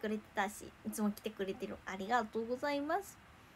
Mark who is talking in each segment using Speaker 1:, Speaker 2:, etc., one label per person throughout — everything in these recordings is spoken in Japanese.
Speaker 1: くれてたし、いつも来てくれてる。ありがとうございます。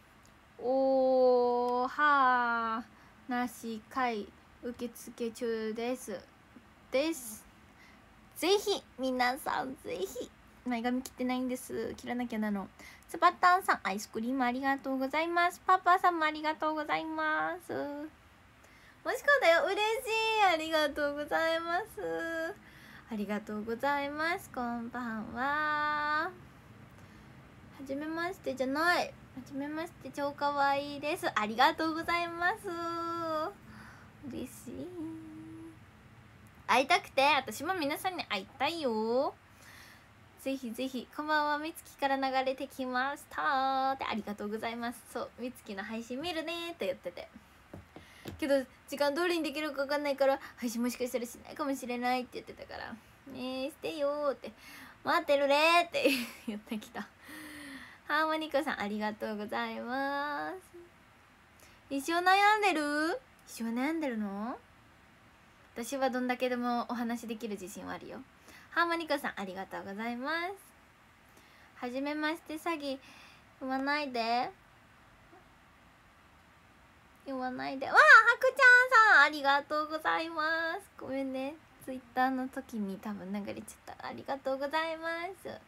Speaker 1: おはなし会受付中ですぜひ皆さんぜひ前髪切ってないんです。切らなきゃなの。つばたんさんアイスクリームありがとうございます。パパさんもありがとうございます。もしかだよ、嬉しい。ありがとうございます。ありがとうございます。こんばんは。はじめましてじゃない。はじめまして、超かわいいです。ありがとうございます。嬉しい。会いたくて、私も皆さんに会いたいよ。ぜひぜひ。こんばんは、みつきから流れてきましたって。ありがとうございます。そう、みつきの配信見るねって言ってて、けど時間通りにできるか分かんないから配信もしかしたらしないかもしれないって言ってたから、ねえしてよーって待ってるねーって言ってきた。ハーモニカさんありがとうございます。一生悩んでる？一生悩んでるの？私はどんだけでもお話できる自信はあるよ。ハーモニカさんありがとうございます。はじめまして。詐欺言わないで言わないで。わあ、はくちゃんさんありがとうございます。ごめんね、ツイッターの時に多分流れちゃった。ありがとうございます。よ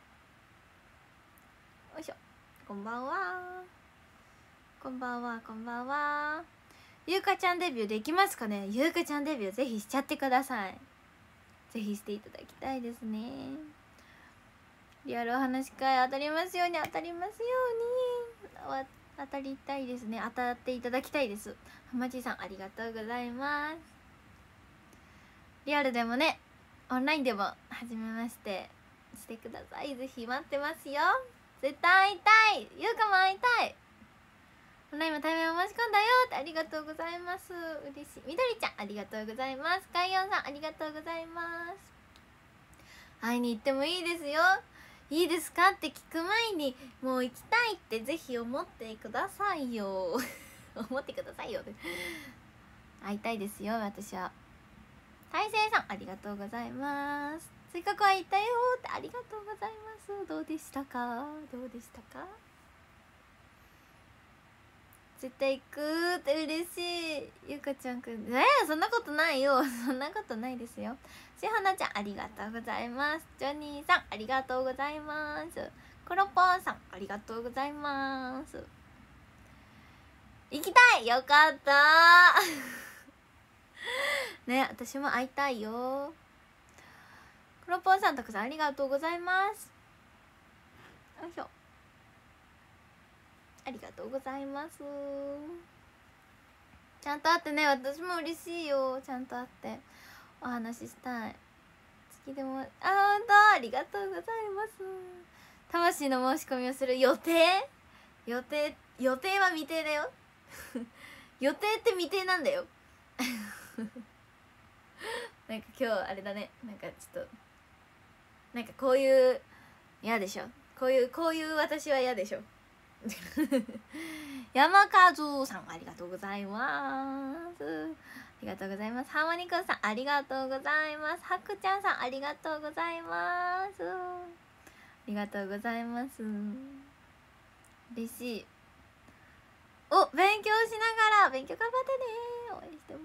Speaker 1: いしょ。こんばんは。こんばんは。こんばんは。ゆうかちゃんデビューできますかね。ゆうかちゃんデビューぜひしちゃってください。ぜひしていただきたいですね。リアルお話会当たりますように、当たりますように。当たりたいですね。当たっていただきたいです。はまちさんありがとうございます。リアルでもね、オンラインでもはじめましてしてください。ぜひ待ってますよ。絶対会いたい。ゆうかも会いたい。オンラインも対面を申し込んだよって。ありがとうございます。嬉しい。みどりちゃんありがとうございます。かいよんさんありがとうございます。会いに行ってもいいですよ。いいですかって聞く前にもう行きたいってぜひ思ってくださいよ思ってくださいよ会いたいですよ私は。大成さんありがとうございます。せっかく会いたよって。ありがとうございます。どうでしたか？どうでしたか？絶対行くって嬉しい。ゆかちゃんくんそんなことないよそんなことないですよ。しほなちゃんありがとうございます。ジョニーさんありがとうございます。コロポンさんありがとうございます。行きたい。よかったね、私も会いたいよ。コロポンさんたくさんありがとうございます。よいしょ。ありがとうございます。ちゃんと会ってね。私も嬉しいよ。ちゃんと会ってお話ししたい。月でもほんとありがとうございます。魂の申し込みをする予定は未定だよ予定って未定なんだよなんか今日あれだね。なんかちょっとなんかこういう嫌でしょ。こういう私は嫌でしょ山和さんありがとうございます。ありがとうございます。ハーモニクさんありがとうございます。はくちゃんさんありがとうございます。ありがとうございます。嬉しい。お、勉強しながら勉強頑張ってね。応援してます。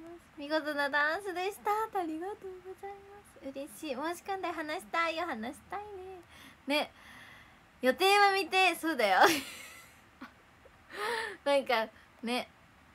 Speaker 1: 見事なダンスでした。ありがとうございます。嬉しい。申し込んで話したいよ。話したいね。ね、予定は見て。そうだよなんかね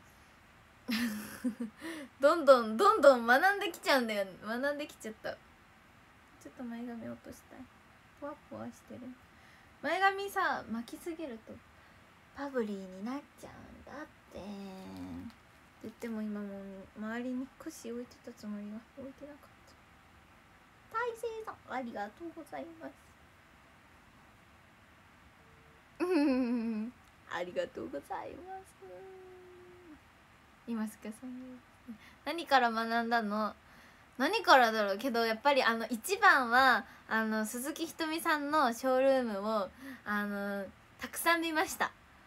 Speaker 1: どんどん学んできちゃうんだよ。学んできちゃった。ちょっと前髪落としたい。ポワポワしてる。前髪さ巻きすぎるとパブリーになっちゃうんだって言っても、今もう周りに腰置いてたつもりが置いてなかった。大成さんありがとうございますありがとうございます。今すかさん何から学んだの？何からだろうけど、やっぱり一番は鈴木ひとみさんのショールームをたくさん見ました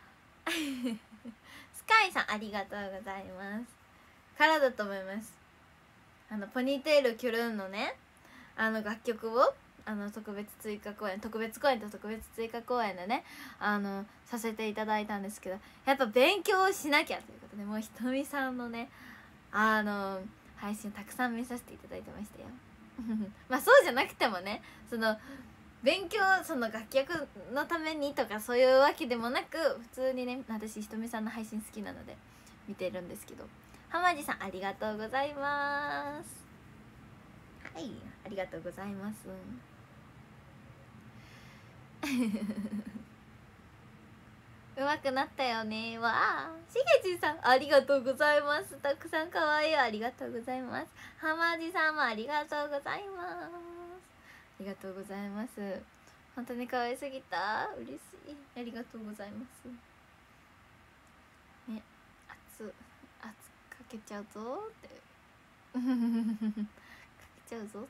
Speaker 1: スカイさんありがとうございます。からだと思います。ポニーテールキュルーンのね楽曲を特別追加公演と特別追加公演でねさせていただいたんですけど、やっぱ勉強しなきゃということで、もうひとみさんのね配信たくさん見させていただいてましたよまあそうじゃなくてもね、勉強楽曲のためにとかそういうわけでもなく、普通にね私ひとみさんの配信好きなので見てるんですけど、浜地さんありがとうございます。はい、ありがとうございますうまくなったよね。わあ、しげちさんありがとうございます。たくさんかわいい、ありがとうございます。浜地さんもありがとうございます。ありがとうございます。本当に可愛すぎた、嬉しい、ありがとうございますね。圧かけちゃうぞってかけちゃうぞって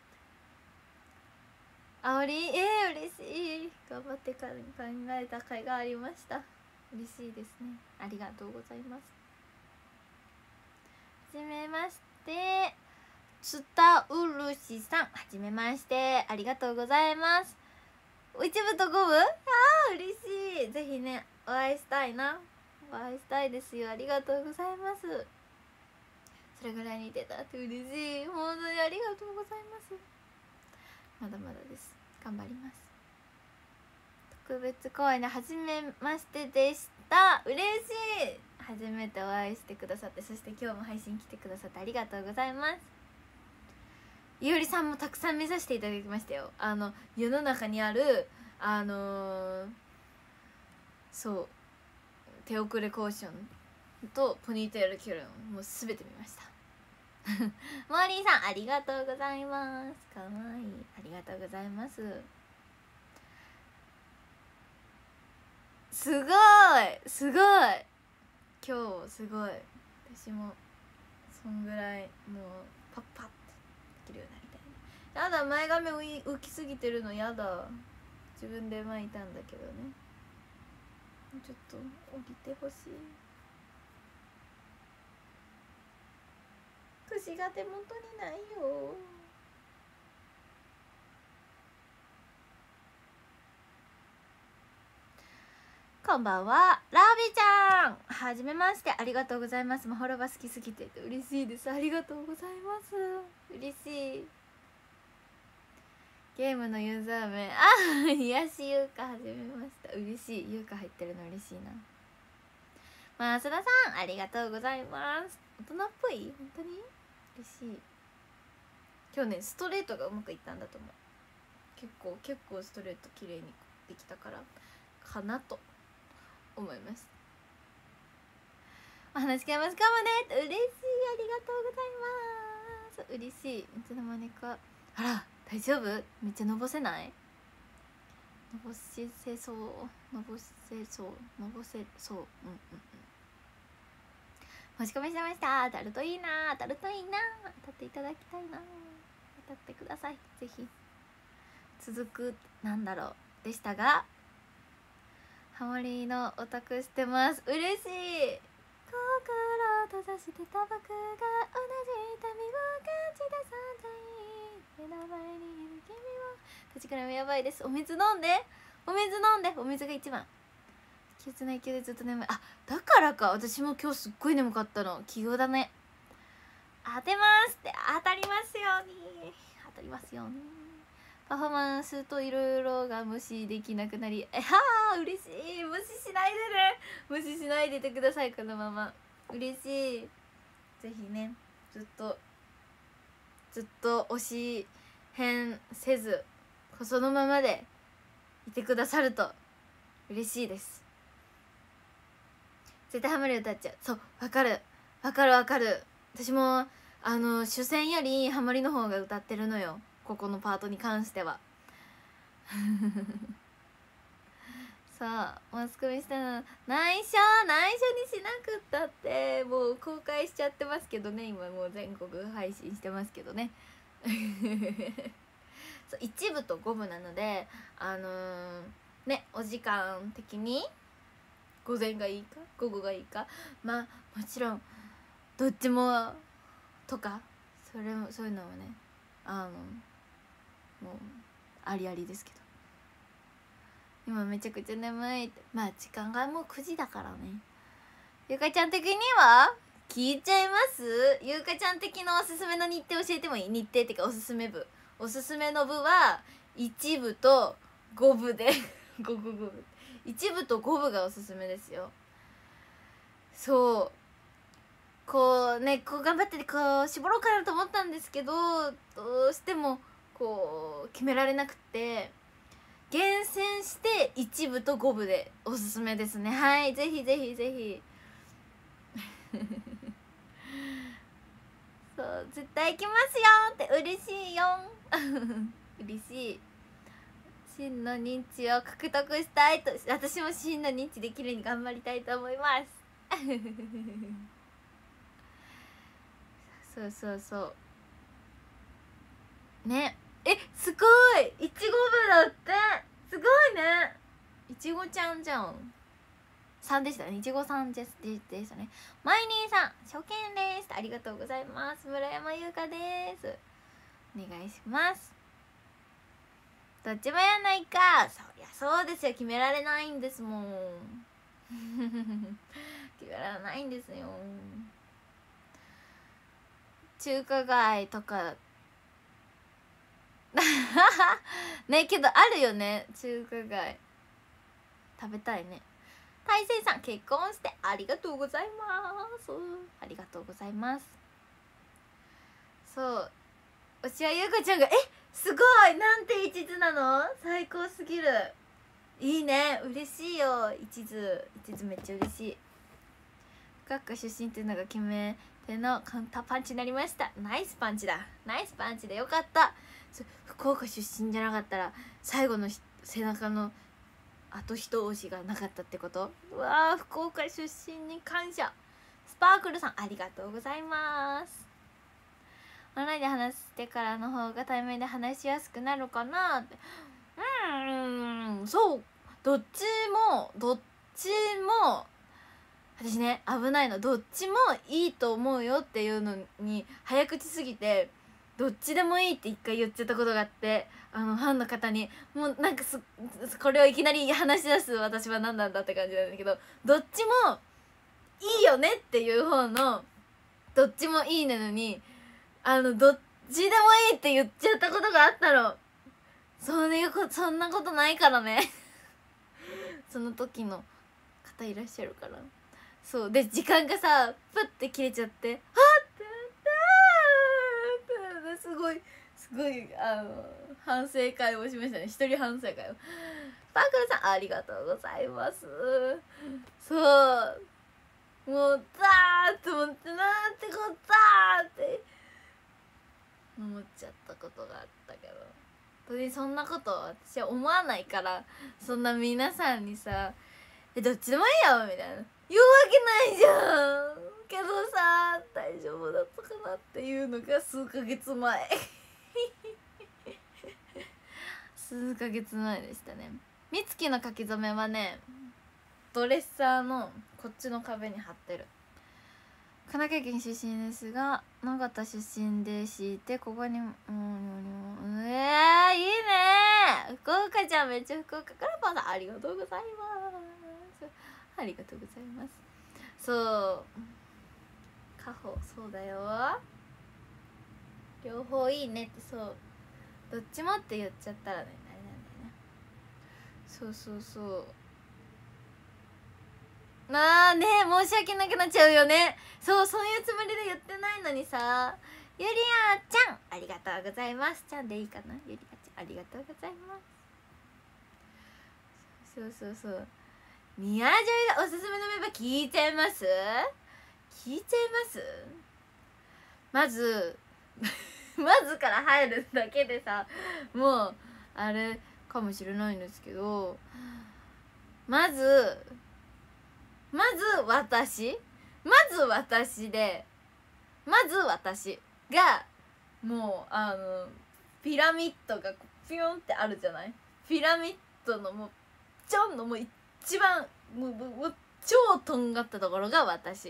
Speaker 1: あおり、嬉しい、頑張って考えた甲斐がありました。嬉しいですね、ありがとうございます。はじめまして、ツタウルシさん、はじめまして、ありがとうございます。一部と五部、嬉しい、ぜひねお会いしたいな、お会いしたいですよ、ありがとうございます。それぐらい似てたって嬉しい、本当にありがとうございます。まだまだです、頑張ります。特別公演で初めましてでした、嬉しい、初めてお会いしてくださって、そして今日も配信来てくださってありがとうございます。いおりさんもたくさん見させていただきましたよ。世の中にあるそう手遅れコーションとポニーテールキュルンもう全て見ましたモーリーさんありがとうございます、かわいい、ありがとうございます。すごいすごい、今日すごい、私もそんぐらいもうパッパッてできるようになりたい。やだ、前髪浮きすぎてるのやだ、自分で巻いたんだけどね、ちょっと降りてほしい。櫛が手元にないよ。こんばんは、ラビちゃん、はじめまして、ありがとうございます。まほろば好きすぎて嬉しいです、ありがとうございます、嬉しい。ゲームのユーザー名、癒しゆうか始めました、嬉しい、ゆうか入ってるの嬉しいな。増田さんありがとうございます。大人っぽい、本当に嬉しい。今日ねストレートがうまくいったんだと思う。結構ストレート綺麗にできたからかなと思います。お話し会ますかもね、嬉しい、ありがとうございます。嬉しい、いつの間にか。あら大丈夫、めっちゃのぼせない、のぼせそう、のぼせそう、のぼせそう、申し込みしました。当たるといいな、当たるといいな、当たっていただきたいな、当たってください、ぜひ。続くなんだろうでしたが、ハモリのオタクしてます、嬉しい。心閉ざしてた僕が同じ痛みを感じた存在、目の前にいる君を確かにやばいです。お水飲んで、お水が一番。傷ないけどずっと眠い、だからか、私も今日すっごい眠かったの、器用だね。当てますって、当たりますように、当たりますように。パフォーマンスといろいろが無視できなくなり、嬉しい、無視しないでね、無視しないでてください、このまま、嬉しい。ぜひねずっと推し変せずそのままでいてくださると嬉しいです。絶対ハモリ歌っちゃう、そう、わかる、私も主戦よりハモリの方が歌ってるのよ、ここのパートに関してはさあマスコミしたの内緒にしなくったって、もう公開しちゃってますけどね、今もう全国配信してますけどねそう1部と5部なのでね、お時間的に午前がいいか午後がいいか、まあもちろんどっちもとかそういうのもねもうありありですけど、今めちゃくちゃ眠いって。まあ時間がもう9時だからね。ゆかちゃん的には聞いちゃいます？ゆかちゃん的なおすすめの日程教えてもいい？日程ってかおすすめ部、おすすめの部は1部と5部で5部1部と5部がおすすめですよ。そうこうね、こう頑張ってこう絞ろうかなと思ったんですけど、どうしてもこう決められなくて、厳選して1部と5部でおすすめですね。はい、ぜひぜひぜひそう絶対行きますよって嬉しいよ嬉しい。真の認知を獲得したいと、私も真の認知できるように頑張りたいと思いますそうそうそうね。すごいいちご部だって、すごいね。いちごちゃんじゃん。さんでしたね、いちごさんでしたね。マイニーさん初見です、ありがとうございます。村山優香です、お願いします。どっちもやないか。そりゃそうですよ、決められないんですもん決められないんですよ。中華街とかね、けどあるよね、中華街食べたいね。大成さん結婚してありがとうございます。ありがとうございます。そう推しはゆうかちゃんがすごい、なんて一途なの、最高すぎる。いいね、嬉しいよ。一途めっちゃ嬉しい。福岡出身っていうのが決め手のカウンターパンチになりました。ナイスパンチだ、ナイスパンチでよかった。福岡出身じゃなかったら最後の背中のあと一押しがなかったってこと。うわー、福岡出身に感謝。スパークルさんありがとうございます。オンラインで話してからの方が対面で話しやすくなるかなって。そう、どっちも私ね、危ないの、どっちもいいと思うよっていうのに早口すぎてどっちでもいいって一回言っちゃったことがあって、ファンの方にもうなんかこれをいきなり話し出す私は何なんだって感じなんだけど、どっちもいいよねっていう方のどっちもいいなのにどっちでもいいって言っちゃったことがあったの。そんなことないからねその時の方いらっしゃるから。そうで時間がさプッて切れちゃって、はっってなって、すごい反省会をしましたね。一人反省会を。パークルさんありがとうございます。そうもうザーって思って、なんてこったーって思っちゃったことがあったけど、本当にそんなこと私は思わないから、そんな皆さんにさどっちでもいいよみたいな言うわけないじゃんけどさ、大丈夫だったかなっていうのが数ヶ月前数ヶ月前でしたね。美月の書き初めはね、ドレッサーのこっちの壁に貼ってる。神奈川県出身ですが長田出身で敷いて、ここにいいね、福岡ちゃんめっちゃ福岡からパンさんありがとうございます。ありがとうございます。そうカホそうだよ、両方いいねって。そうどっちもって言っちゃったらね、あれなんだよね。そうまあね、申し訳なくなっちゃうよね。そういうつもりで言ってないのにさ。ゆりあちゃんありがとうございます。ちゃんでいいかな。ゆりあちゃんありがとうございます。そう宮女優おすすめのメンバー聞いちゃいます。まずから入るだけでさ、もうあれかもしれないんですけど、まず私がもうピラミッドがピヨンってあるじゃない。ピラミッドのもうちょんのもう一番もう超とんがったところが私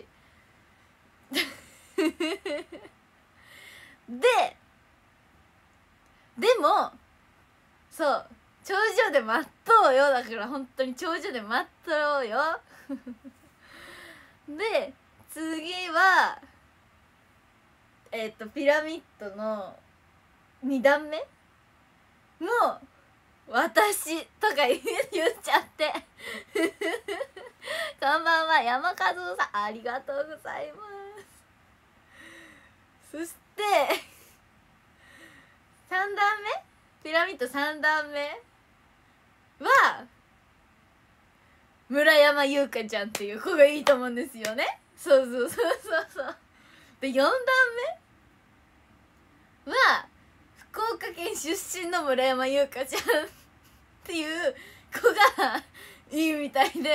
Speaker 1: でもそう頂上で待っとうよ。だから本当に頂上で待っとうよで次はピラミッドの2段目も私とか言っちゃってこんばんは山和夫さん、ありがとうございます。そして3段目ピラミッド3段目は村山優香ちゃんっていう子がいいと思うんですよね。そうで4段目は福岡県出身の村山優香ちゃんっていう子がいいみたいでしおり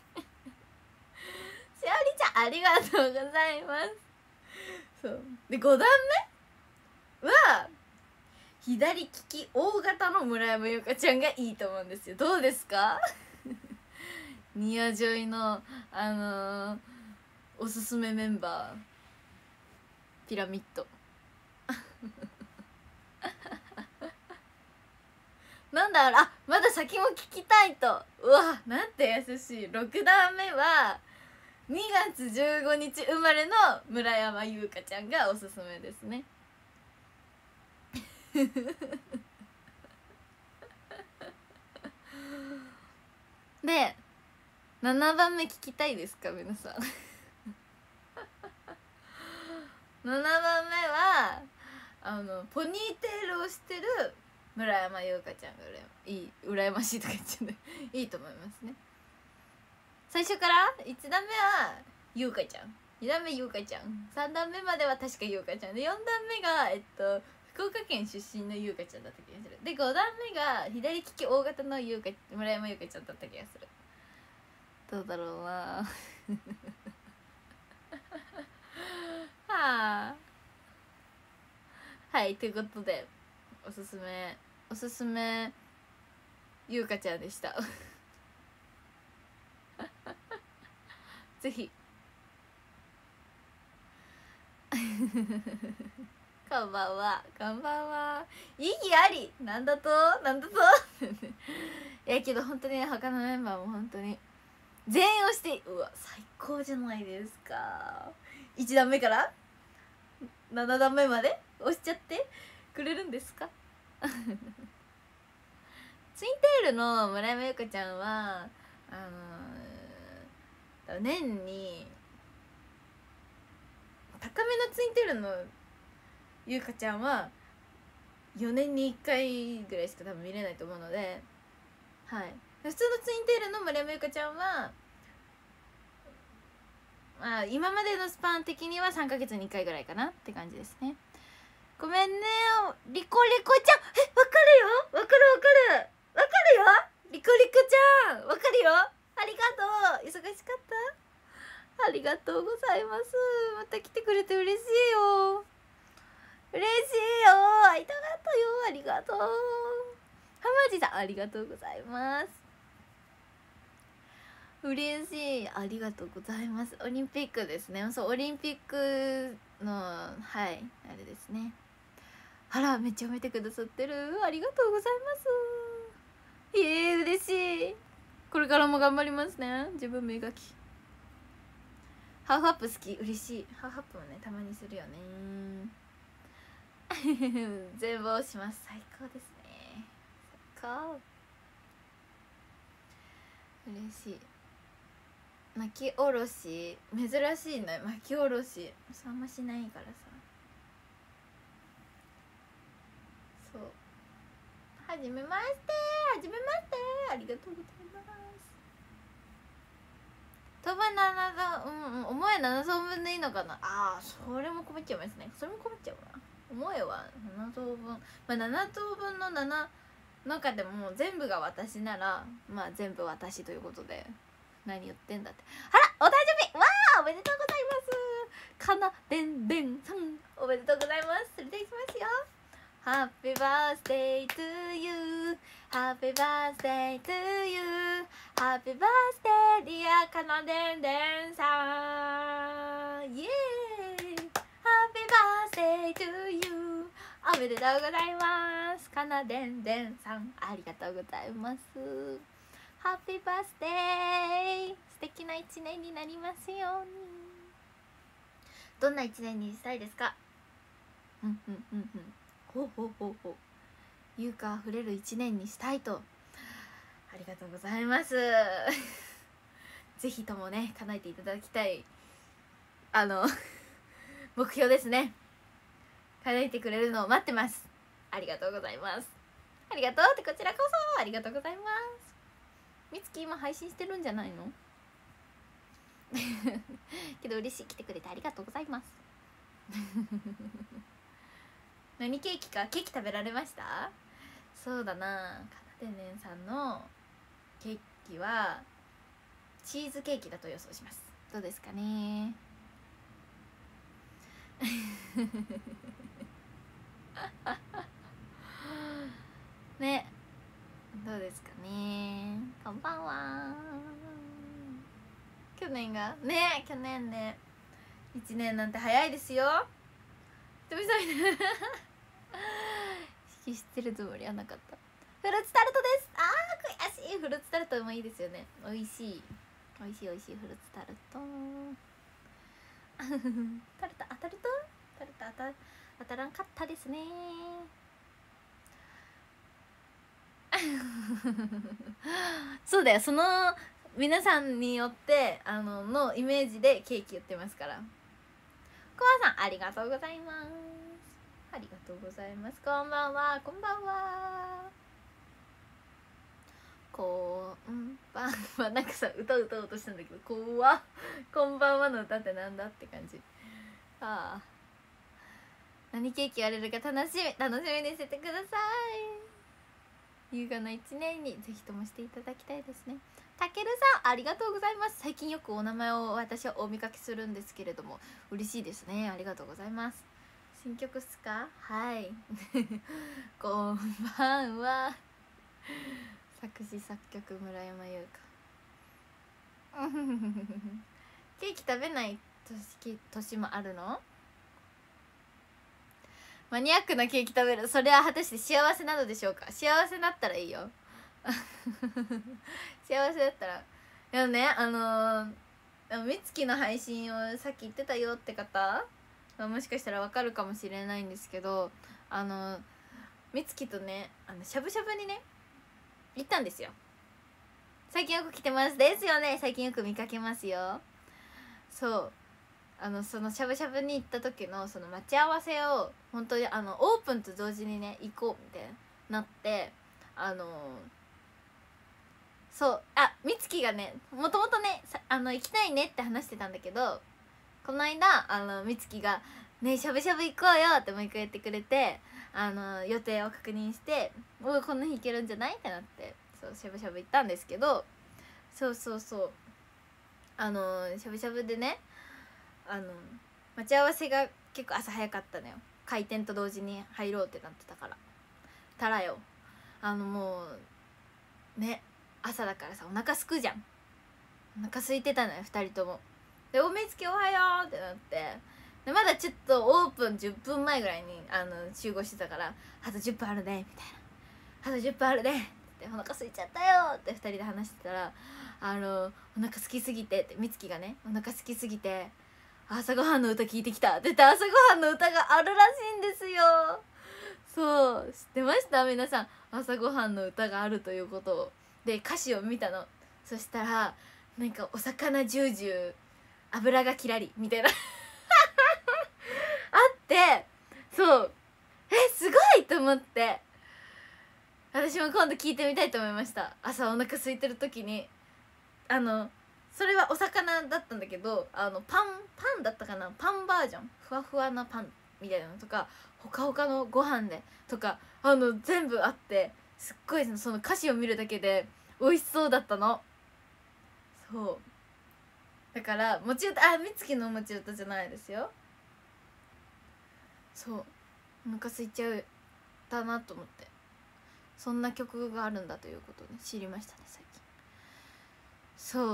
Speaker 1: ちゃんありがとうございます。そうで5段目は左利き大型の村山優香ちゃんがいいと思うんですよ。どうですかニアジョイのおすすめメンバーピラミッドなんだろう、あ、まだ先も聞きたいと。うわなんて優しい。6段目は2月15日生まれの村山優香ちゃんがおすすめですねで7番目聞きたいですか皆さん7番目はポニーテールをしてる村山優香ちゃんが羨ましいとか言っちゃうねいいと思いますね。最初から1段目は優香ちゃん、2段目優香ちゃん、3段目までは確か優香ちゃんで、4段目が福岡県出身の優香ちゃんだった気がする。で5段目が左利き大型の村山優香ちゃんだった気がする。どうだろうなはあ、はい、ということでおすすめ優香ちゃんでしたぜひこんばんは、こんばんは。意義ありなんだといやけど本当に他のメンバーも本当に全員押して、うわ最高じゃないですか。1段目から7段目まで押しちゃってくれるんですかツインテールの村山優香ちゃんは年に高めのツインテールの優香ちゃんは4年に1回ぐらいしか多分見れないと思うので、はい、普通のツインテールの村山優香ちゃんはまあ今までのスパン的には3ヶ月に1回ぐらいかなって感じですね。ごめんねリコリコちゃん、わかるよ、わかるよリコリコちゃん、わかるよ、ありがとう。忙しかった、ありがとうございます。また来てくれて嬉しいよ、嬉しいよ、会いたかったよ、ありがとう。はまじさんありがとうございます、嬉しい、ありがとうございます。オリンピックですね。そうオリンピックのはいあれですね。あらめっちゃ見てくださってる、ありがとうございます。嬉しい。これからも頑張りますね、自分磨き。ハーフアップ好き、嬉しい。ハーフアップもねたまにするよね全部押します、最高ですね、最高。嬉しい。巻きおろし珍しいね、巻きおろしあんましないからさ。そうはじめまして、はじめまして、ありがとうございます。当分7等、思え7等分でいいのかな。あーそれも困っちゃいますね、それも困っちゃうな。思えは7等分、まあ7等分の7中でも全部が私ならまあ全部私ということで、何言ってんだって。あらお誕生日わーおめでとうございます。かなでんでんさんおめでとうございます。それでいきますよ。Happy birthday to you Happy birthday to you Happy birthday dear かなでんでんさんイエーイ Happy birthday to you おめでとうございます。 かなでんでんさん、ありがとうございます。ハッピーバースデー、素敵な一年になりますように。どんな一年にしたいですか？ほうほうほうほう。優香あふれる一年にしたいと。ありがとうございます。ぜひともね、叶えていただきたい目標ですね。叶えてくれるのを待ってます。ありがとうございます。ありがとうって、こちらこそありがとうございます。みつき今配信してるんじゃないの？けど嬉しい、来てくれてありがとうございます。何ケーキか？ケーキ食べられました？そうだな、かなでんねんさんのケーキはチーズケーキだと予想します。どうですかね。ね、どうですかね。こんばんは。去年がね、去年ね、1年なんて早いですよ。ひとみさん引き知ってるつもりはなかった。フルーツタルトです。あー、悔しい。フルーツタルトもいいですよね。美味しい美味しい美味しいフルーツタルト。タルト当たるとタルト当たらんかったですね。そうだよ、その皆さんによってのイメージでケーキ売ってますから。コアさんありがとうございます。ありがとうございます。こんばんは、こんばんは。こんばんは。なんかさ、歌おうとしたんだけど、こんばんはの歌ってなんだって感じ。ああ、何ケーキやれるか楽しみにしててください。優雅な一年にぜひともしていただきたいですね。たけるさんありがとうございます。最近よくお名前を私はお見かけするんですけれども、嬉しいですね。ありがとうございます。新曲っすか？はい。こんばんは。作詞作曲村山優香。ケーキ食べない年もあるの？マニアックなケーキ食べる、それは果たして幸せなのでしょうか？幸せだったらいいよ。幸せだったら。でもね、みつきの配信をさっき言ってたよって方、もしかしたらわかるかもしれないんですけど、みつきとね、しゃぶしゃぶにね行ったんですよ。最近よく来てますですよね。最近よく見かけますよ。そう、そのしゃぶしゃぶに行った時のその待ち合わせを本当にオープンと同時にね行こうみたいになって、そうみつきがねもともとね行きたいねって話してたんだけど、この間みつきが「ねえしゃぶしゃぶ行こうよ」ってもう一回言ってくれて、予定を確認して「おいこの日行けるんじゃない?」ってなって、そうしゃぶしゃぶ行ったんですけど、そうしゃぶしゃぶでね待ち合わせが結構朝早かったのよ。開店と同時に入ろうってなってたから。たらよ、もうね朝だからさお腹すくじゃん。お腹空いてたのよ2人とも。で「おみつきおはよう」ってなって、でまだちょっとオープン10分前ぐらいに集合してたから「あと10分あるね」みたいな「あと10分あるね」って「お腹空いちゃったよ」って2人で話してたら「お腹空きすぎて」ってみつきがねお腹空きすぎて朝ごはんの歌聞いてきたって言って朝ごはんの歌があるらしいんですよ。そう知ってました？皆さん朝ごはんの歌があるということを。で歌詞を見たの。そしたらなんかお魚ジュージュー油がキラリみたいなあってそうすごいと思って、私も今度聞いてみたいと思いました。朝お腹空いてる時にそれはお魚だったんだけどパンだったかな、パンバージョンふわふわなパンみたいなのとかほかほかのご飯でとか全部あって、すっごいその歌詞を見るだけで美味しそうだったの。そうだからもち歌みつきのもち歌じゃないですよ。そうお腹空いちゃうだなと思って、そんな曲があるんだということをね知りましたね最近。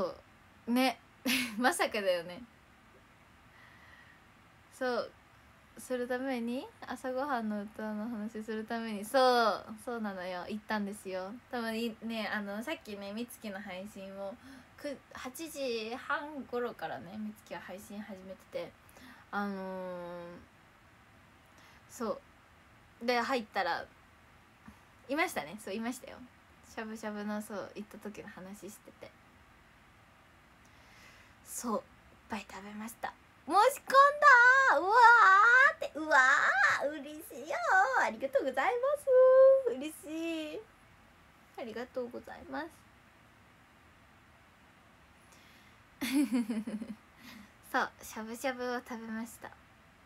Speaker 1: そうねまさかだよね。そうするために、朝ごはんの歌の話するために、そうなのよ、行ったんですよ。多分ね、さっきねみつきの配信を8時半頃からねみつきは配信始めてて、そうで入ったらいましたね。そういましたよ。しゃぶしゃぶの行った時の話してて、そういっぱい食べました。申し込んだ。うわーって、うわー嬉しいよ。ありがとうございます。嬉しい、ありがとうございます。そうしゃぶしゃぶを食べました。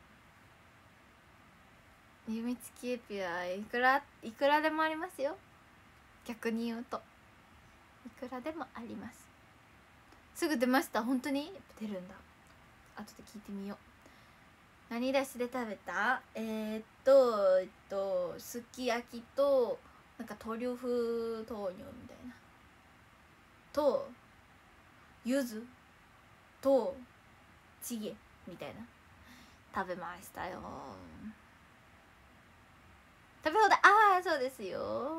Speaker 1: ゆみつきエピはいくらでもありますよ。逆に言うといくらでもあります。すぐ出ました。本当にやっぱ出るんだ。後で聞いてみよう。何出しで食べた？すき焼きとなんかトリュフ豆乳みたいなと柚子とチゲみたいな食べましたよ。食べ放題。ああそうですよ。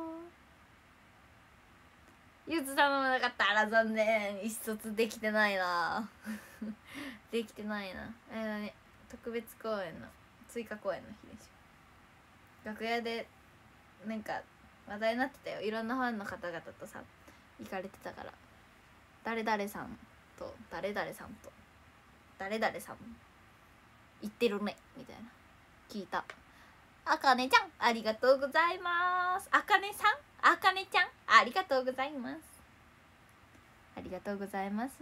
Speaker 1: 柚子頼まなかった。あら残念、一卒できてないなできてないな。あれだね、特別公演の追加公演の日でしょ。楽屋でなんか話題になってたよ。いろんなファンの方々とさ行かれてたから、誰々さんと誰々さんと誰々さん行ってるねみたいな聞いた。あかねちゃんありがとうございます。あかねさん、あかねちゃんありがとうございます。ありがとうございます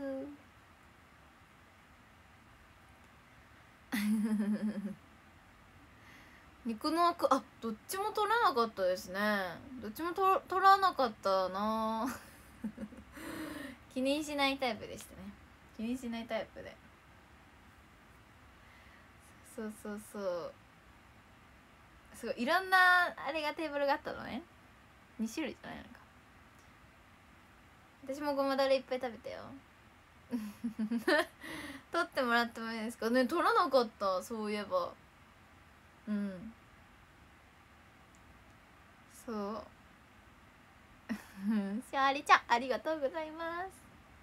Speaker 1: 肉のアク、あ、どっちも取らなかったですね。どっちも取らなかったな気にしないタイプでしたね。気にしないタイプで、そうすごいいろんなあれがテーブルがあったのね。2種類じゃないのか。私もごまだれいっぱい食べたよ取ってもらってもいいですかね。取らなかった、そういえば。そうしおりちゃんありがとうございます。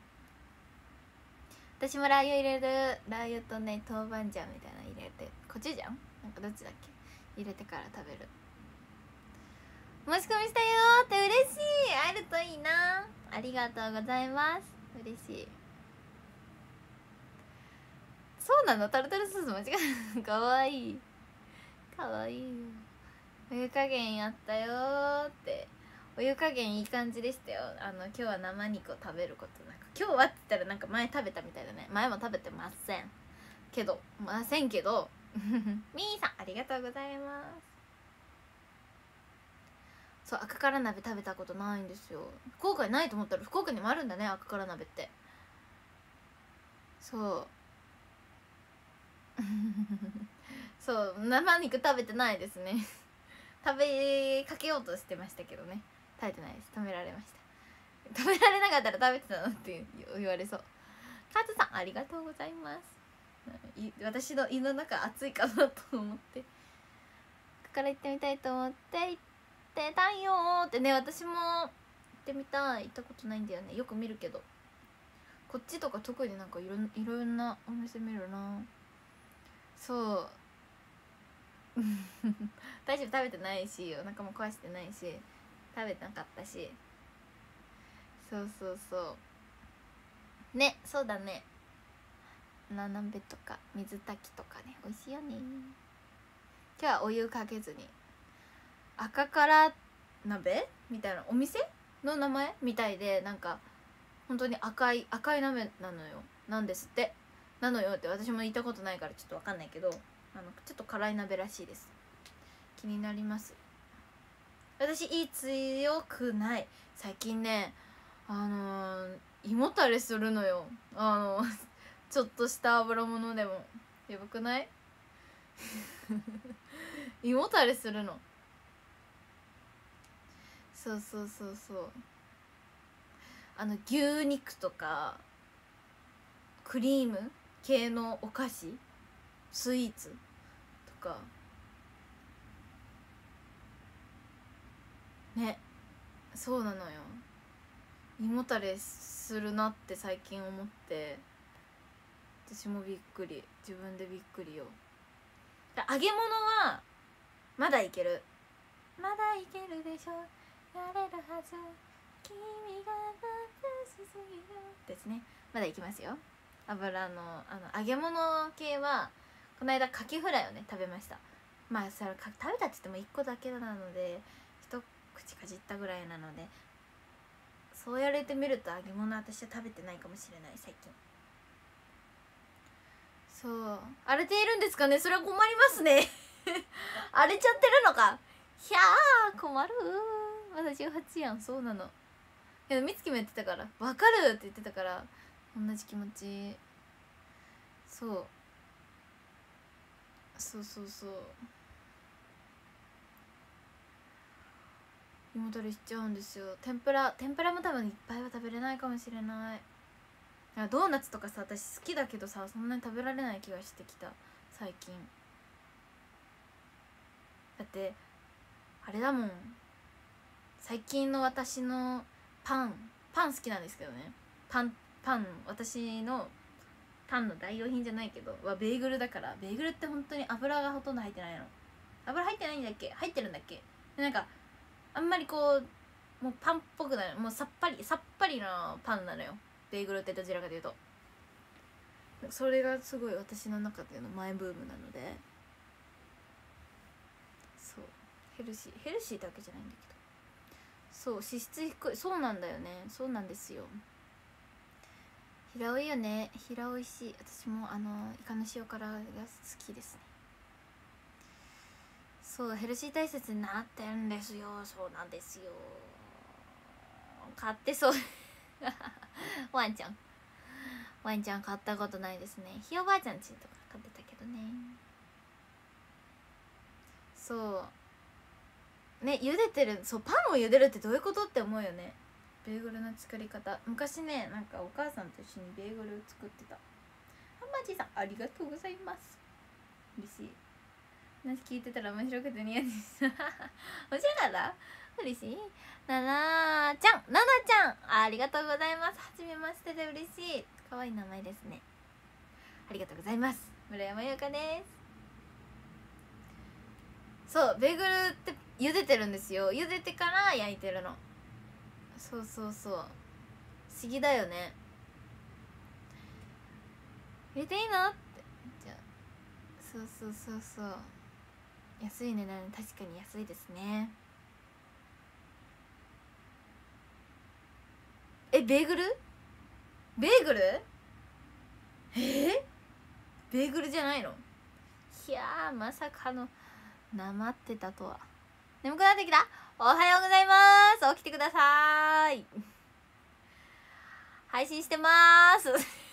Speaker 1: 私もラー油入れる。ラー油とね豆板醤みたいなの入れて、コチュジャンなんかどっちだっけ、入れてから食べる。申し込みしたよーって嬉しい。あるといいな。ありがとうございます。嬉しい。そうなの、タルタルソース間違えたかわいいかわいいよ。お湯加減やったよーって。お湯加減いい感じでしたよ。今日は生肉を食べることなく。今日はって言ったらなんか前食べたみたいだね。前も食べてませんけどみーさんありがとうございます。そう、赤から鍋食べたことないんですよ。福岡にないと思ったら福岡にもあるんだね、赤から鍋って。そうそう、生肉食べてないですね食べかけようとしてましたけどね、食べてないです。止められました。食べられなかったら食べてたのって言われそう。カズさんありがとうございます。私の胃の中暑いかなと思ってここから行ってみたいと思って行ってたんよーってね。私も行ってみたい。行ったことないんだよね。よく見るけどこっちとか特になんかいろんなお店見るな。そう大丈夫、食べてないしお腹も壊してないし食べてなかったし。そうね。そうだね。な鍋とか水炊きとかね、美味しいよね。今日はお湯かけずに赤から鍋みたいなお店の名前みたいで、なんか本当に赤い鍋なのよ。なんですってなのよって。私も言ったことないからちょっと分かんないけど、ちょっと辛い鍋らしいです。気になります。私胃強くない。最近ね胃もたれするのよ。ちょっとした油物でも。やばくない胃もたれするの。そう牛肉とかクリーム系のお菓子スイーツとかね。そうなのよ、胃もたれするなって最近思って、私もびっくり、自分でびっくりよ。揚げ物はまだいける、まだいけるでしょ、やれるはず、君が眩しすぎるですね。まだいきますよ。油の揚げ物系はこの間カキフライをね食べました。まあそれ食べたって言っても1個だけなので一口かじったぐらいなので、そうやれてみると揚げ物私は食べてないかもしれない最近。そう荒れているんですかね、それは困りますね荒れちゃってるのか、ひゃー困るー、まだ18やん。そうなの。いや美月も言ってたから分かるって言ってたから同じ気持ち。そうそうそうそう、胃もたれしちゃうんですよ。天ぷらも多分いっぱいは食べれないかもしれない。ドーナツとかさ私好きだけどさ、そんなに食べられない気がしてきた最近。だってあれだもん、最近の私のパン好きなんですけどね、パン私のパンの代用品じゃないけどはベーグルだから。ベーグルって本当に油がほとんど入ってないの。油入ってないんだっけ、入ってるんだっけ、なんかあんまりこうもうパンっぽくない、もうさっぱりなパンなのよベーグルって。どちらかというとそれがすごい私の中でのマイブームなので、そうヘルシーってわけじゃないんだけど、そう脂質低い。そうなんだよね、そうなんですよ。平尾いいよね、平尾おいしい。私もイカの塩辛が好きですね。そうヘルシー体質になってんですよ。そうなんですよ、買ってそうワンちゃん買ったことないですね。ひいおばあちゃんちとか買ってたけどね。そうね、茹でてる、そうパンを茹でるってどういうことって思うよね。ベーグルの作り方昔ね、なんかお母さんと一緒にベーグル作ってた。ハンマージーさんありがとうございます、嬉しい。話聞いてたら面白くてニヤニヤした面白かった、嬉しい。ななちゃんありがとうございます。はじめましてで嬉しい、可愛い名前ですね。ありがとうございます。村山優香です。そうベーグルって茹でてるんですよ。茹でてから焼いてるの。そうそうそう、不思議だよね。入れていいのって。じゃあそう安い値段、確かに安いですね。ベーグルベーグルじゃないの。いやまさかのなまってたとは。眠くなってきた。おはようございます。起きてください。配信してます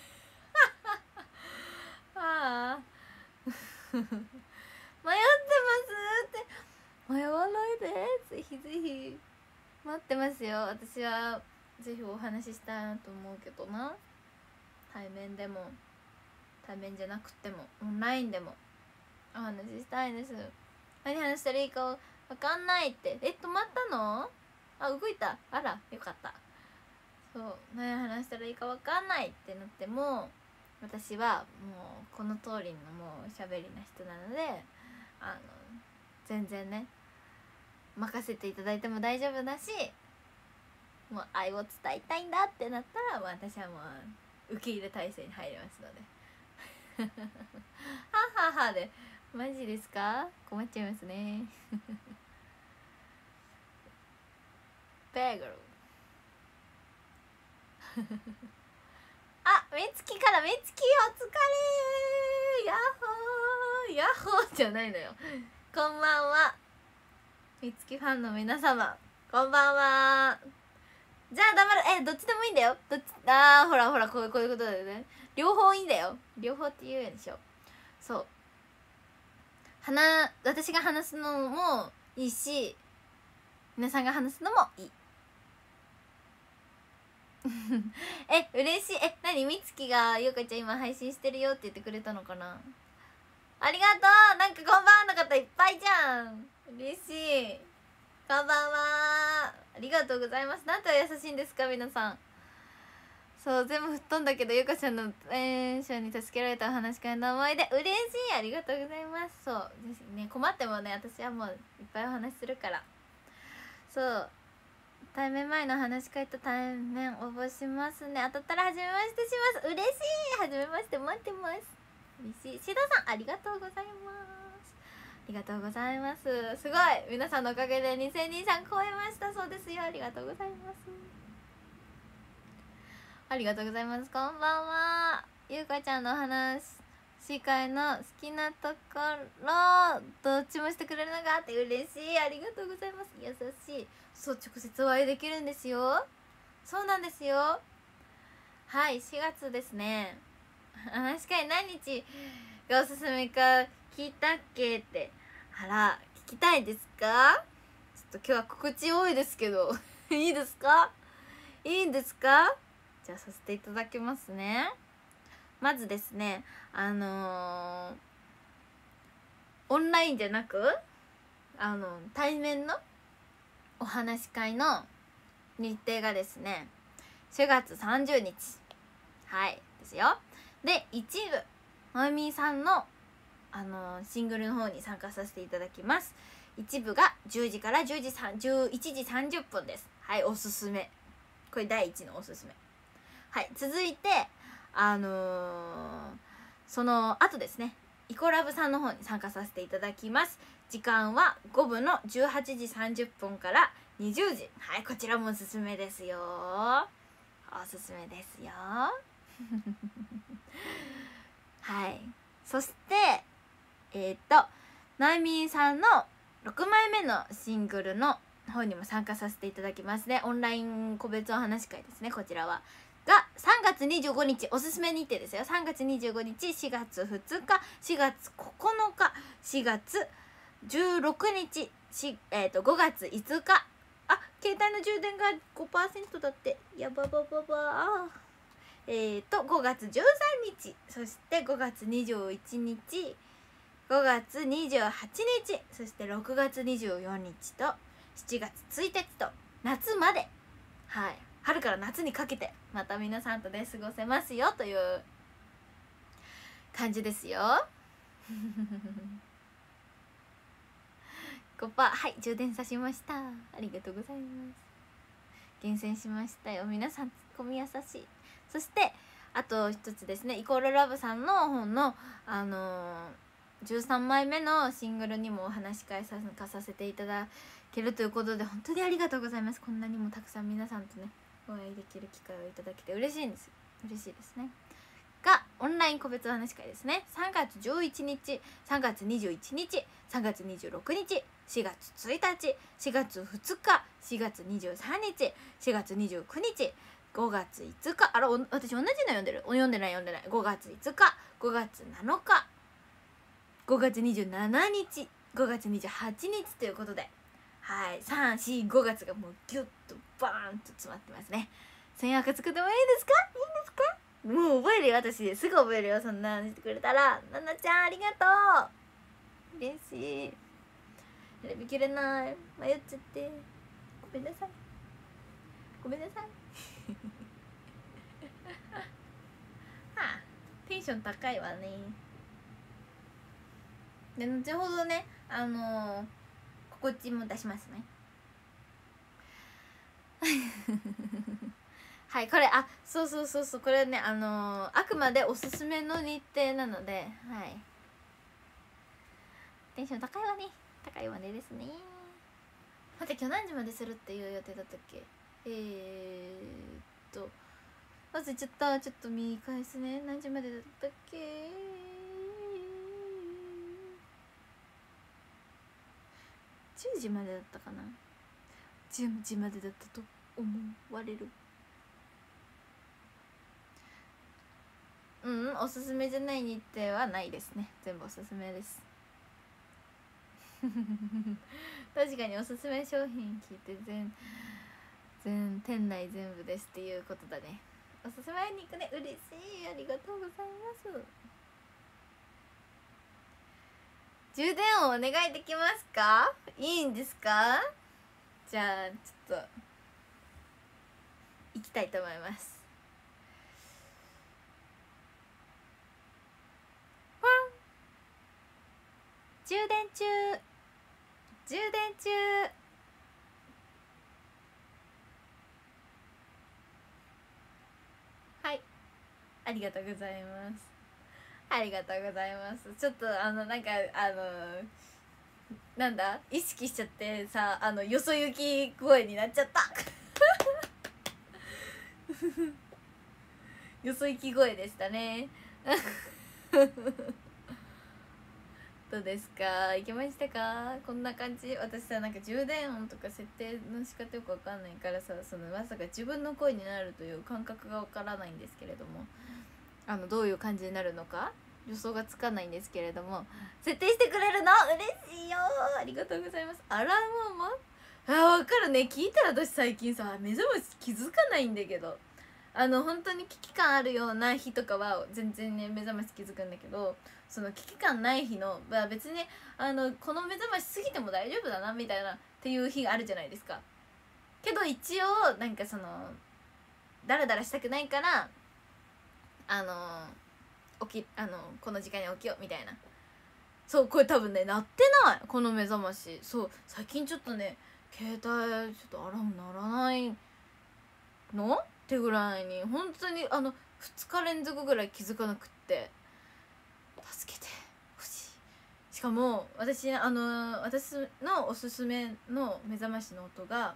Speaker 1: ああ迷ってますって迷わないで、ぜひぜひ待ってますよ。私はぜひお話ししたいなと思うけどな。対面でも対面じゃなくてもオンラインでもお話ししたいです。何話したらいいか分かんないって。止まったの？動いた。あらよかった。そう何話したらいいか分かんないってなっても、私はもうこの通りのもう喋りな人なので全然ね任せていただいても大丈夫だし、もう愛を伝えたいんだってなったら私はもう受け入れ体制に入りますのではははでマジですか、困っちゃいますねベーグルめつきからめつきお疲れヤッホーヤッホーじゃないのよ。こんばんはめつきファンの皆様、こんばんは。じゃあ黙る。どっちでもいいんだよ。ほらこういうことだよね。両方いいんだよ。両方って言うでしょ。そう私が話すのもいいし皆さんが話すのもいい嬉しい。何みつきがゆうかちゃん今配信してるよって言ってくれたのかな。 ありがとう。なんかこんばんはの方いっぱいじゃん。嬉しい。こんばんは。ありがとうございます。なんてお優しいんですか皆さん。そう全部吹っ飛んだけどゆかちゃんの演習に助けられたお話し会の思い出嬉しい。ありがとうございます。そうですね、困ってもね私はもういっぱいお話しするから。そう対面前の話し会と対面応募しますね。当たったら初めましてします。嬉しい。初めまして待ってます。嬉しい。シドさんありがとうございます。ありがとうございます。すごい皆さんのおかげで2023超えました。そうですよ。ありがとうございます。ありがとうございます。こんばんは。ゆうかちゃんの話し会の好きなところどっちもしてくれるのがあって嬉しい。ありがとうございます。優しい。そう直接お会いできるんですよ。そうなんですよ。はい、4月ですね。話し会何日がおすすめか聞いたっけって。あら聞きたいですか？ちょっと今日は告知多いですけどいいですか？いいんですか？じゃあさせていただきますね。まずですねオンラインじゃなく対面のお話し会の日程がですね4月30日はいですよ。で一部まゆみーさんのシングルの方に参加させていただきます。一部が10時から11時30分です。はい、おすすめ。これ第1のおすすめ。はい、続いてその後ですねイコラブさんの方に参加させていただきます。時間は5部の18時30分から20時。はい、こちらもおすすめですよ。おすすめですよはい、そしてなゆみんさんの6枚目のシングルの方にも参加させていただきますね。オンライン個別お話会ですね。こちらはが3月25日おすすめ日程ですよ。3月25日4月2日4月9日4月16日5月5日あ、携帯の充電が 5% だって。やばばばば5月13日そして5月21日5月28日そして6月24日と7月1日と夏まで、はい、春から夏にかけてまた皆さんとね過ごせますよという感じですよ5%はい充電さしました。ありがとうございます。厳選しましたよ。皆さんツッコミ優しい。そしてあと一つですねイコールラブさんの本の13枚目のシングルにもお話し会参加させていただけるということで本当にありがとうございます。こんなにもたくさん皆さんとねお会いできる機会をいただけて嬉しいんです。嬉しいですね。がオンライン個別お話し会ですね。3月11日3月21日3月26日4月1日4月2日4月23日4月29日5月5日私同じの読んでる読んでない5月5日5月7日5月27日5月28日ということで、はい345月がもうギュッとバーンと詰まってますね。1000赤作ってもいいですか？いいんですか？もう覚えるよ。私すぐ覚えるよ。そんなのしてくれたら。ななちゃんありがとう。嬉しい。選びきれない。迷っちゃってごめんなさいごめんなさいはあ、テンション高いわね。で後ほどね心地も出しますねはいこれそうこれねあくまでおすすめの日程なので、はいテンション高いわね。高いわねですね。待って今日何時までするっていう予定だったっけ？忘れちゃった。ちょっと見返すね。何時までだったっけ？10時までだったかな。10時までだったと思われる。おすすめじゃない日程はないですね。全部おすすめです確かにおすすめ商品聞いて店内全部ですっていうことだね。おすすめに行くね。嬉しい。ありがとうございます。 充電をお願いできますか？いいんですか？じゃあちょっと行きたいと思います。わん、充電中、充電中。はい、ありがとうございます。ありがとうございます。ちょっとなんかなんだ、意識しちゃってさ、よそ行き声になっちゃったよそ行き声でしたねどうですか？いけましたか？こんな感じ。私さ、なんか充電音とか設定の仕方よくわかんないからさ、まさか自分の声になるという感覚がわからないんですけれども、どういう感じになるのか予想がつかないんですけれども、設定してくれるの嬉しいよ。ありがとうございます。アラーム音もわかるね。聞いたら私最近さ、目覚まし気づかないんだけど、本当に危機感あるような日とかは全然ね目覚まし気づくんだけど、その危機感ない日の、別にこの目覚まし過ぎても大丈夫だなみたいなっていう日があるじゃないですか。けど一応なんかダラダラしたくないからこの時間に起きようみたいな。そう、これ多分ね鳴ってないこの目覚まし。そう、最近ちょっとね携帯ちょっとアラーム鳴らないのってぐらいに、本当に2日連続ぐらい気づかなくって、助けてほしい。しかも私私のおすすめの目覚ましの音が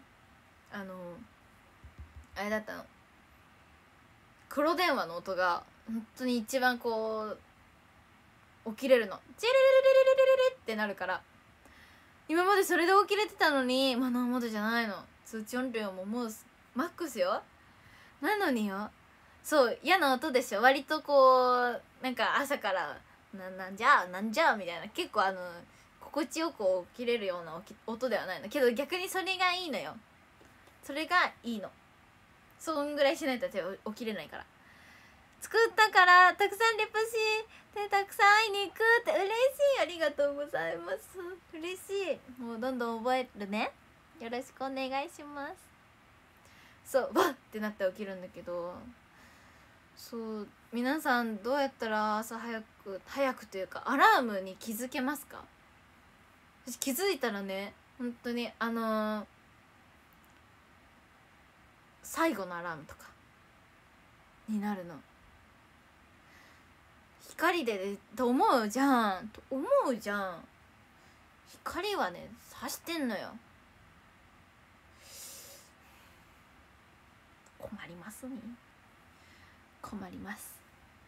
Speaker 1: あれだったの。黒電話の音が本当に一番こう起きれるの。チリリリリリリリリってなるから、今までそれで起きれてたのにマナーモードじゃないの。通知音量ももうマックスよ。なのによ、そう嫌な音でしょ。割とこうなんか朝からなんじゃみたいな、結構心地よく起きれるような音ではないのけど、逆にそれがいいのよ。それがいいの。そんぐらいしないと起きれないから。作ったからたくさんリプしてたくさん会いに行くって嬉しい。ありがとうございます。嬉しい。もうどんどん覚えるね。よろしくお願いします。そう、わっってなって起きるんだけど、そう皆さんどうやったら朝早くというかアラームに気づけますか？私気づいたらね、本当に最後のアラームとかになるの。光でと思うじゃん。光はね差してんのよ。困りますね。困ります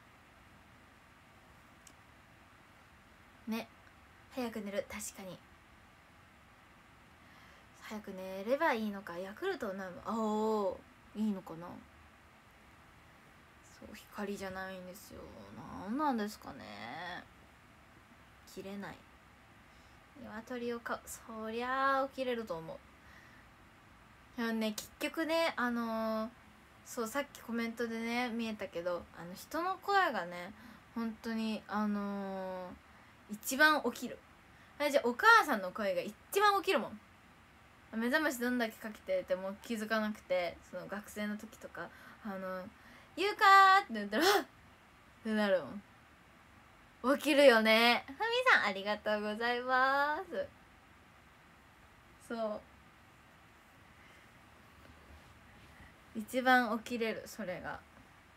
Speaker 1: ね。早く寝る。確かに早く寝ればいいのか。ヤクルトを飲む。ああ、いいのかな。そう、光じゃないんですよ。なんですかね。切れない。鶏を飼う。そりゃあ起きれると思う。でもね、結局ねそう、さっきコメントでね見えたけど、人の声がね本当に一番起きる。じゃあお母さんの声が一番起きるもん。目覚ましどんだけかけてても気づかなくて、その学生の時とかゆうかーって言ったらはっってなるもん。起きるよね。ふみさんありがとうございます。そう一番起きれる。それが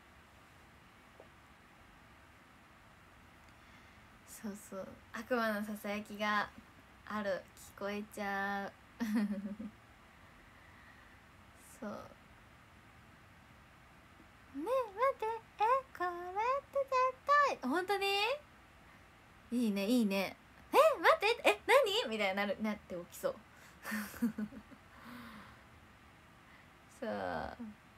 Speaker 1: そうそう、悪魔のささやきがある。聞こえちゃうそうねえ待って、これって絶対本当にいいねいいね。待って何みたいになって起きそうさあ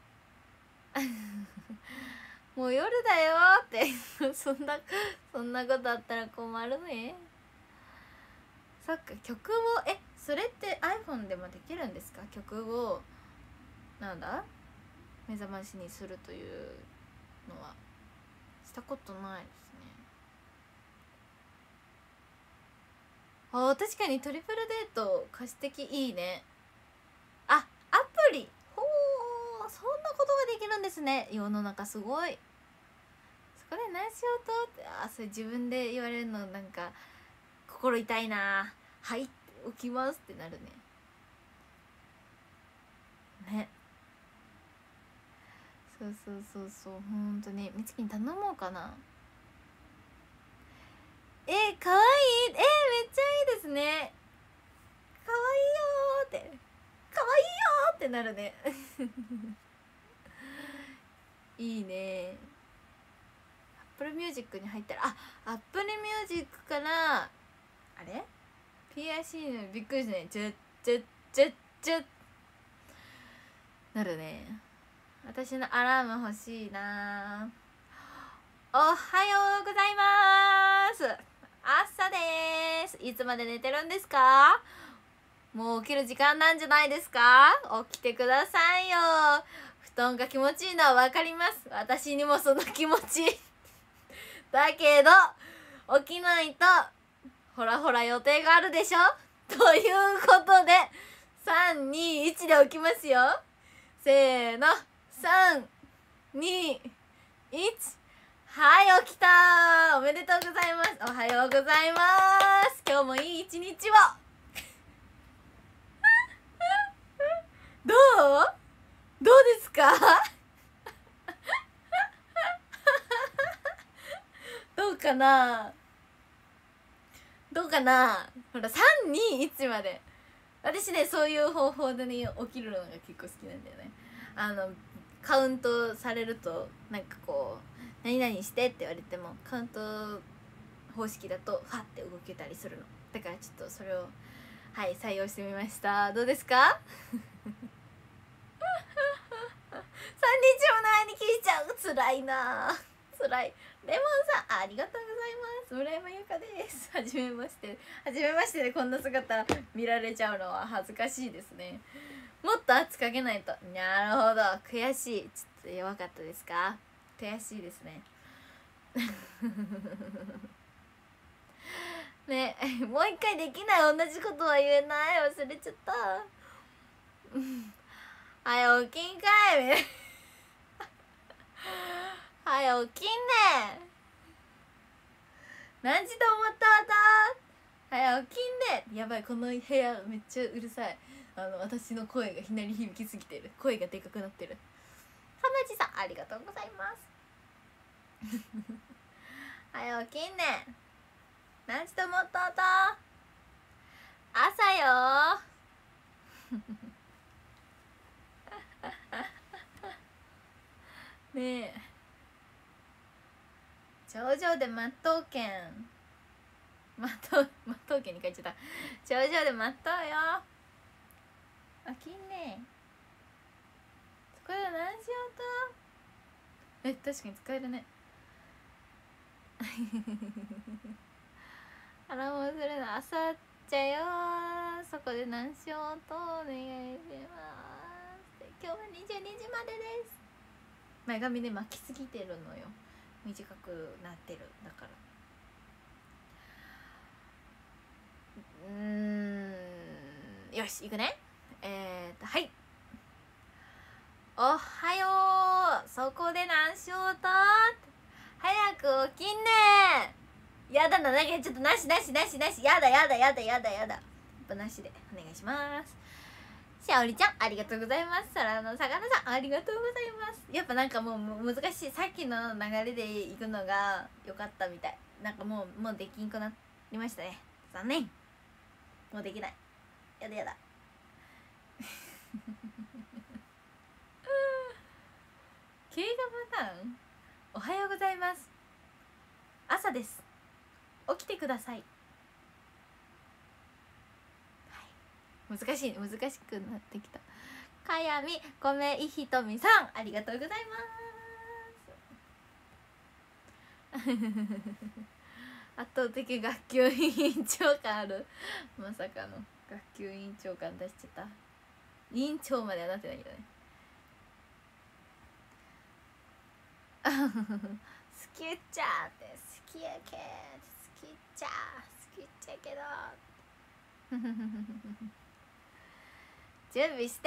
Speaker 1: もう夜だよってそんなことあったら困るね。そっか、曲をそれって iPhone でもできるんですか？曲をなんだ目覚ましにするというのはしたことないですね。 あ、確かにトリプルデート貸し的いいね。あ、アプリ、ほー、そんなことができるんですね。世の中すごい。そこで何しようとって、あ、それ自分で言われるのなんか心痛いな。はい、起きますってなるね。ね、そうそうそうそう、ほんとにみつきに頼もうかな。かわいい、めっちゃいいですね。かわいいよーって、かわいいよーってなるね。いいね。Apple Music に入ったら、あ、Apple Music からあれ PIC のびっくりしたね。チュッチュッチュッチュッなるね。私のアラーム欲しいな。おはようございます。朝です。いつまで寝てるんですか？もう起きる時間なんじゃないですか？起きてくださいよ。布団が気持ちいいのは分かります。私にもその気持ちだけど起きないとほらほら予定があるでしょ。ということで321で起きますよ。せーの、321。はい、起きたー。おめでとうございます。おはようございます。今日もいい一日をどうですか？どうかな、どうかな。ほら321まで。私ね、そういう方法でね起きるのが結構好きなんだよね。カウントされるとなんかこう何々してって言われてもカウント方式だとファって動けたりするの。だからちょっとそれをはい採用してみました。どうですか？3日も前に聞いちゃう。辛いな、辛い。レモンさんありがとうございます。村山由佳です。はじめまして。はじめましてでこんな姿見られちゃうのは恥ずかしいですね。もっと圧かけないと。なるほど、悔しい。ちょっと弱かったですか？悔しいですね。ね、もう一回できない。同じことは言えない。忘れちゃった。はい、起きんかい。はい、起きんね。何時と思ったわた。はい、起きんね。やばい、この部屋めっちゃうるさい。私の声がひなり響きすぎてる。声がでかくなってる。はまじさんありがとうございます。はい、起きんね。何時と思ったわた。朝よねえ、頂上で待っとうけん。待っとうけんに書いちゃった。頂上で待っとうよ。起きんね。そこで何しようと。確かに使えるね。あらもうするの朝っちゃよ。そこで何しようとお願いします。今日は22時までです。前髪で巻きすぎてるのよ。短くなってる。だからよし、行くね。はい。おはよう。そこで何しようと。早く起きんね。やだな、なんかちょっとなし。やだ。やっぱなしでお願いします。しあおりちゃんありがとうございます。皿の魚さんありがとうございます。やっぱなんかもう難しい。さっきの流れで行くのが良かったみたい。なんかもうできんくなりましたね。残念。もうできない。やだ。経過パターン。おはようございます。朝です。起きてください。難しくなってきた。かやみごめいひとみさんありがとうございます圧倒的学級委員長感ある。まさかの学級委員長感出しちゃった。委員長まではなってないけどね。スキッチャーって好きやけど準備して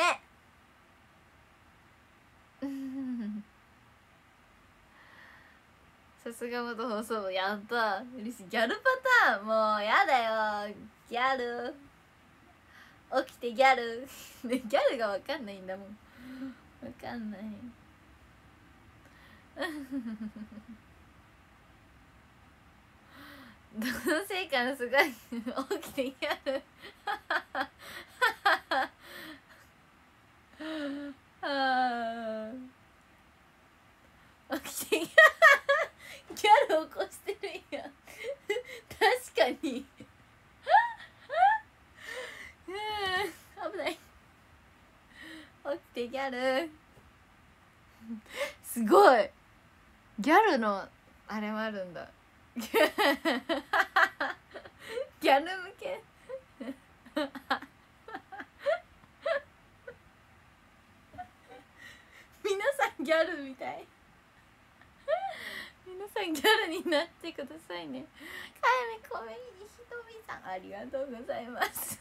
Speaker 1: さすが元放送部、やった。嬉しい。ギャルパターン、もうやだよ。ギャル起きてギャルね、ギャルが分かんないんだもん。分かんない同性感すごい起きてギャルあ起きてギャル起こしてるやん確かに危ない。起きてギャルすごい。ギャルのあれもあるんだギャル向け皆さんギャルみたい皆さんギャルになってくださいね。かえみこめひとみさんありがとうございます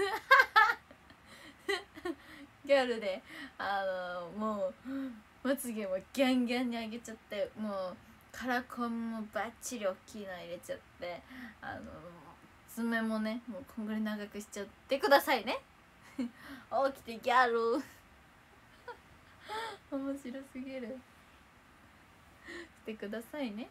Speaker 1: ギャルでもうまつげもギャンギャンに上げちゃって、もうカラコンもバッチリ大きいの入れちゃって、爪もねもうこんぐらい長くしちゃってくださいね起きてギャル面白すぎる。してくださいね。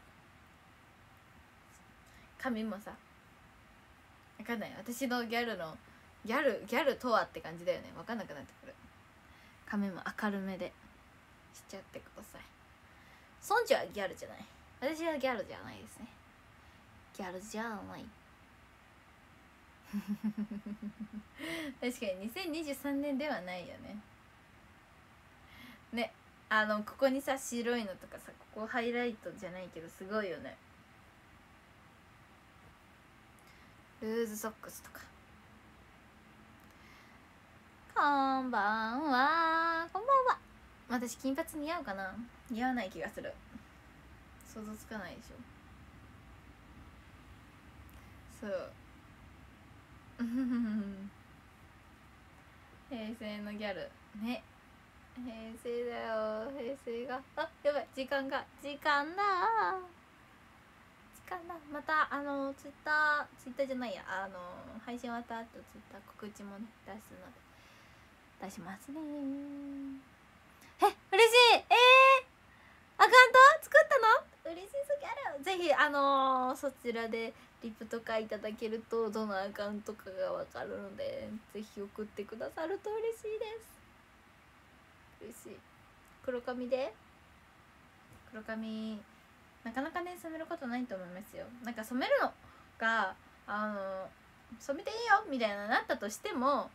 Speaker 1: 髪もさ、わかんない、私のギャルのギャルとはって感じだよね。わかんなくなってくる。髪も明るめでしちゃってください。ソンジはギャルじゃない。私はギャルじゃないですね。ギャルじゃない確かに2023年ではないよね。ね、ここにさ白いのとかさ、ここハイライトじゃないけどすごいよね。ルーズソックスとか。こんばんは。こんばんは。私金髪似合うかな。似合わない気がする。想像つかないでしょ。そう平成のギャルね。平成だよ、平成が。あ、やばい、時間だ。またツイッターじゃないや、配信終わった後ツイッター告知もね出すので出しますね。嬉しい。アカウント作ったの？嬉しいすぎる。ぜひそちらでリプとかいただけるとどのアカウントかがわかるので、ぜひ送ってくださると嬉しいです。嬉しい。黒髪なかなかね染めることないと思いますよ。なんか染めるのが染めていいよみたいななったとしても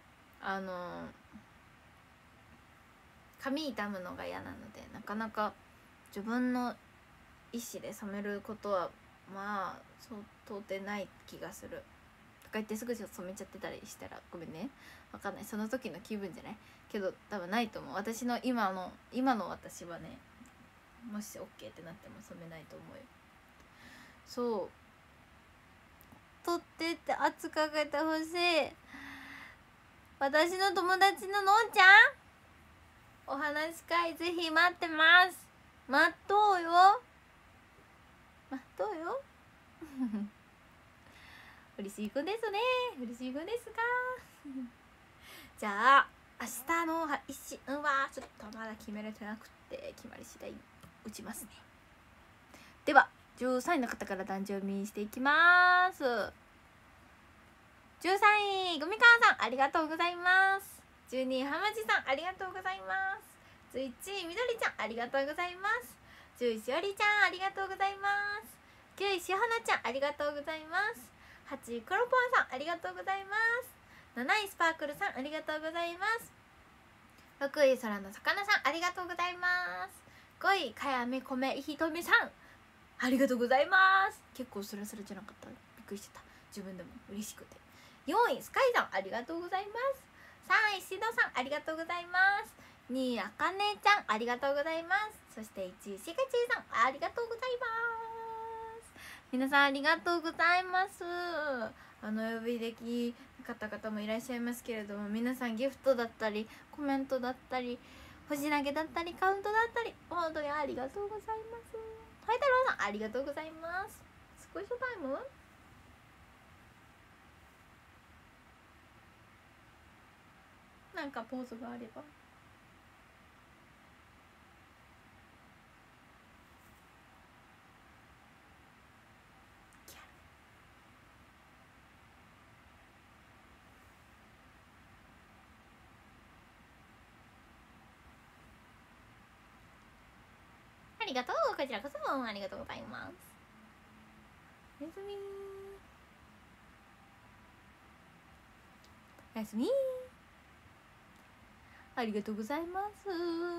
Speaker 1: 髪傷むのが嫌なので、なかなか自分の意思で染めることはまあそう到底ない気がする。とか言ってすぐ染めちゃってたりしたらごめんね、わかんない、その時の気分じゃないけど多分ないと思う。私の今の私はね、もし OK ってなっても染めないと思うよ。そう取ってって圧かけてほしい。私の友達ののんちゃんお話し会ぜひ待ってます。待とうよ嬉しい子ですね。嬉しい子ですかじゃあ明日の配信はちょっとまだ決めれてなくて、決まり次第打ちますね。では13位の方から誕生日していきます。13位グミカーさんありがとうございます。12位はまじさんありがとうございます。11位みどりちゃんありがとうございます。10位しおりちゃんありがとうございます。9位しはなちゃんありがとうございます。8位クロポンさんありがとうございます。7位スパークルさんありがとうございます。6位空の魚さんありがとうございます。5位かやめこめひとみさんありがとうございます。結構スラスラじゃなかった、びっくりしてた自分でも嬉しくて。4位スカイさんありがとうございます。3位しのさんありがとうございます。2位あかねちゃんありがとうございます。そして1位しげちーさんありがとうございます。皆さんありがとうございます。呼びできな方々もいらっしゃいますけれども、皆さんギフトだったりコメントだったり星投げだったりカウントだったり本当にありがとうございます。はい太郎さんありがとうございます。スクショタイムなんかポーズがあれば。ありがとう、こちらこそありがとうございます。おやすみおやすみありがとうございます。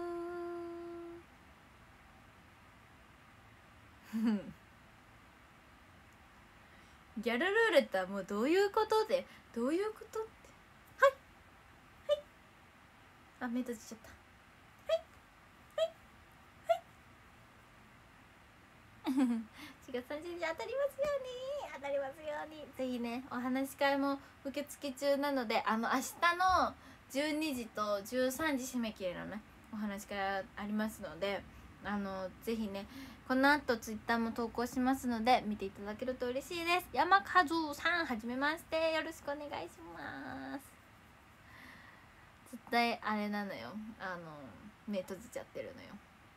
Speaker 1: ギャルルーレットはもうどういうことでどういうことって。はいはいあ、目閉じちゃった。4月30日当たりますように当たりますように。ぜひねお話し会も受付中なので、明日の12時と13時締め切りのねお話し会ありますので、ぜひねこの後ツイッターも投稿しますので見ていただけると嬉しいです。山和さんはじめまして、よろしくお願いします。絶対あれなのよ、目閉じちゃってるのよ。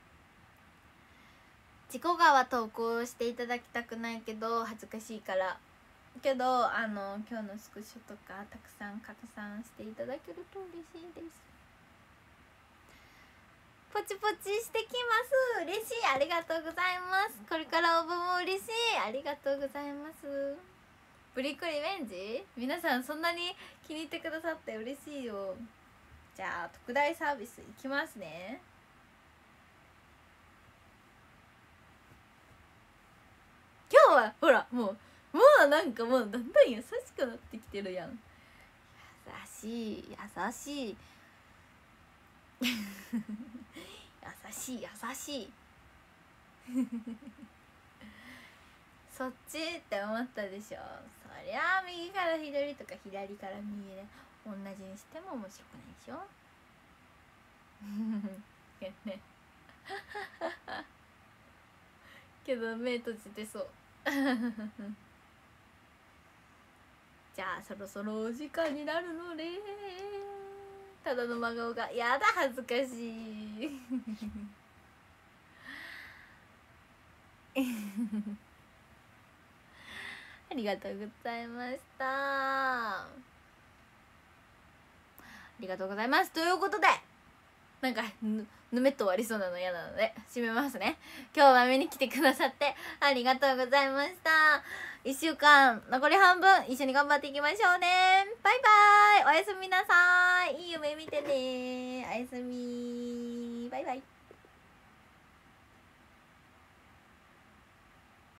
Speaker 1: 自己画は投稿していただきたくないけど恥ずかしいからけど今日のスクショとかたくさん拡散していただけると嬉しいです。ポチポチしてきます。嬉しい、ありがとうございます。これから応募も嬉しい、ありがとうございます。ブリックリベンジ皆さんそんなに気に入ってくださって嬉しいよ。じゃあ特大サービスいきますね。今日はほらもうなんかもうだんだん優しくなってきてるやん。優しい優しい優しい優しいそっちって思ったでしょ。そりゃあ右から左とか左から右で同じにしても面白くないでしょねけど目閉じてそうじゃあそろそろお時間になるので、ただの真顔がやだ恥ずかしいありがとうございました。ありがとうございます。ということでなんかぬめっと終わりそうなの嫌なので締めますね。今日は見に来てくださってありがとうございました。1週間残り半分一緒に頑張っていきましょうね。バイバイ、おやすみなさい。いい夢見てね。おやすみ、バイバイ。